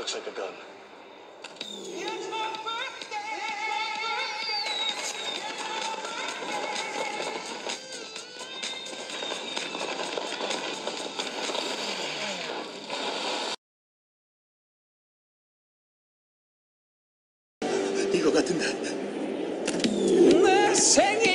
Looks like a gun. It's my birthday! 이거 같은데. 내 생일